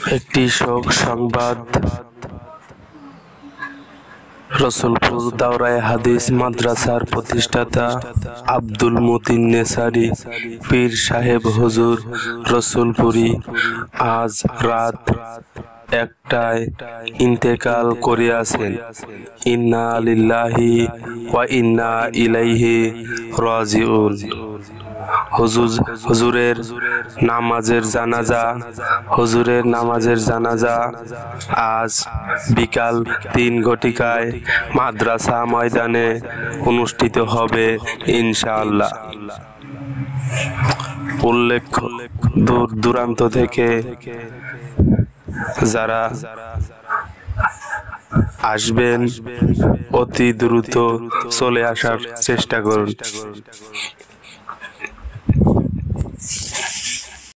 একটি শোক সংবাদ। রসুলপুর দাওরায়ে হাদিস মাদ্রাসার প্রতিষ্ঠাতা আব্দুল মতিন নেসারি পীর সাহেব হুজুর রসুলপুরি আজ রাত 1টায় ইন্তেকাল করিয়াছেন। ইন্না লিল্লাহি ওয়া ইন্না ইলাইহি রাজিউন। হুজুরের নামাজের জানাজা আজ বিকাল 3 ঘটিকায় মাদ্রাসা ময়দানে অনুষ্ঠিত হবে ইনশাআল্লাহ। উল্লেখ্য, দূর দূরান্ত থেকে যারা আসবেন অতি দ্রুত চলে আসার চেষ্টা করুন।